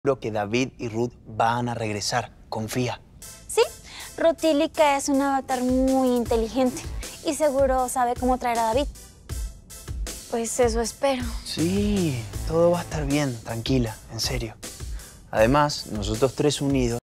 Seguro que David y Ruth van a regresar. Confía. Sí, Rutílica es un avatar muy inteligente y seguro sabe cómo traer a David. Pues eso espero. Sí, todo va a estar bien, tranquila, en serio. Además, nosotros tres unidos